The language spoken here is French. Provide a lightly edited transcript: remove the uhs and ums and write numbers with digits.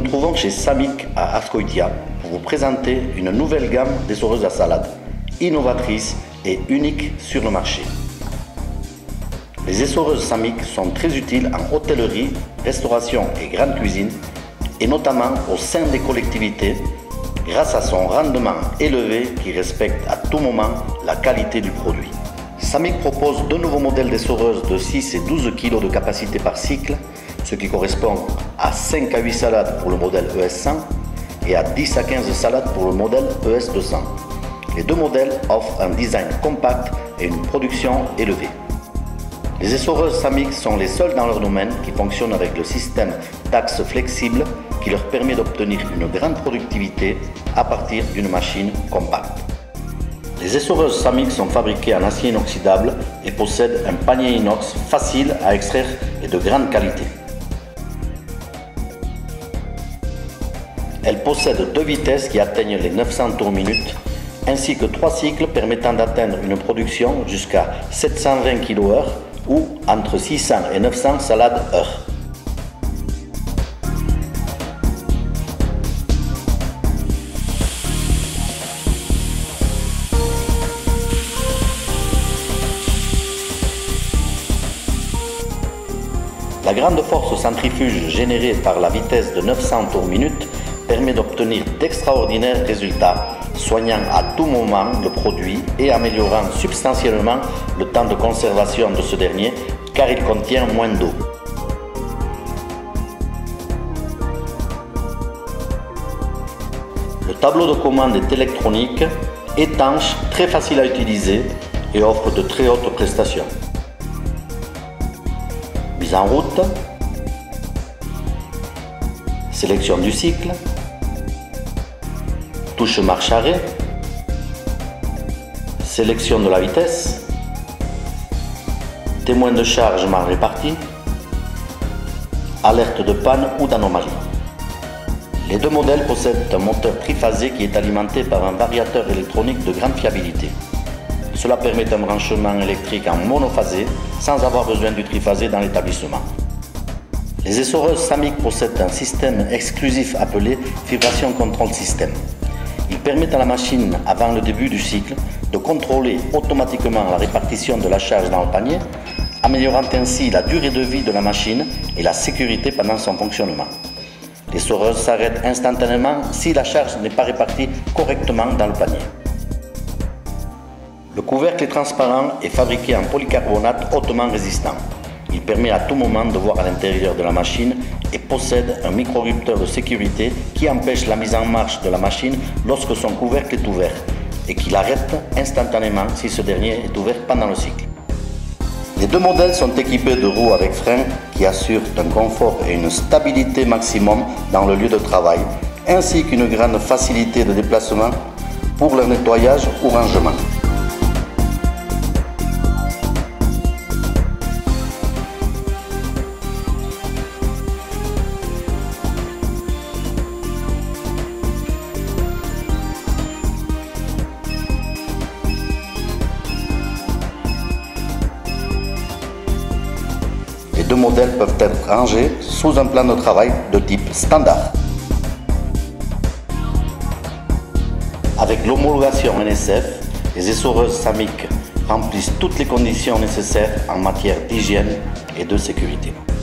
trouvons chez Samick à Azkoitia pour vous présenter une nouvelle gamme d'essoreuses à salade, innovatrice et unique sur le marché. Les essoreuses Samick sont très utiles en hôtellerie, restauration et grande cuisine, et notamment au sein des collectivités, grâce à son rendement élevé qui respecte à tout moment la qualité du produit. Samick propose deux nouveaux modèles d'essoreuses de 6 et 12 kg de capacité par cycle, ce qui correspond à 5 à 8 salades pour le modèle ES100 et à 10 à 15 salades pour le modèle ES200. Les deux modèles offrent un design compact et une production élevée. Les essoreuses Samick sont les seules dans leur domaine qui fonctionnent avec le système d'axe flexible qui leur permet d'obtenir une grande productivité à partir d'une machine compacte. Les essoreuses Samick sont fabriquées en acier inoxydable et possèdent un panier inox facile à extraire et de grande qualité. Elles possèdent deux vitesses qui atteignent les 900 tours minute, ainsi que 3 cycles permettant d'atteindre une production jusqu'à 720 kg/h ou entre 600 et 900 salades heure. La grande force centrifuge générée par la vitesse de 900 tours minute permet d'obtenir d'extraordinaires résultats, soignant à tout moment le produit et améliorant substantiellement le temps de conservation de ce dernier car il contient moins d'eau. Le tableau de commande est électronique, étanche, très facile à utiliser et offre de très hautes prestations. Mise en route, sélection du cycle, touche marche-arrêt, sélection de la vitesse, témoin de charge mal réparti, alerte de panne ou d'anomalie. Les deux modèles possèdent un moteur triphasé qui est alimenté par un variateur électronique de grande fiabilité. Cela permet un branchement électrique en monophasé sans avoir besoin du triphasé dans l'établissement. Les essoreuses Samick possèdent un système exclusif appelé Vibration Control System. Il permet à la machine, avant le début du cycle, de contrôler automatiquement la répartition de la charge dans le panier, améliorant ainsi la durée de vie de la machine et la sécurité pendant son fonctionnement. L'essoreuse s'arrête instantanément si la charge n'est pas répartie correctement dans le panier. Le couvercle est transparent et fabriqué en polycarbonate hautement résistant. Il permet à tout moment de voir à l'intérieur de la machine et possède un micro-rupteur de sécurité qui empêche la mise en marche de la machine lorsque son couvercle est ouvert et qui l'arrête instantanément si ce dernier est ouvert pendant le cycle. Les deux modèles sont équipés de roues avec freins qui assurent un confort et une stabilité maximum dans le lieu de travail, ainsi qu'une grande facilité de déplacement pour leur nettoyage ou rangement. Les deux modèles peuvent être rangés sous un plan de travail de type standard. Avec l'homologation NSF, les essoreuses Samick remplissent toutes les conditions nécessaires en matière d'hygiène et de sécurité.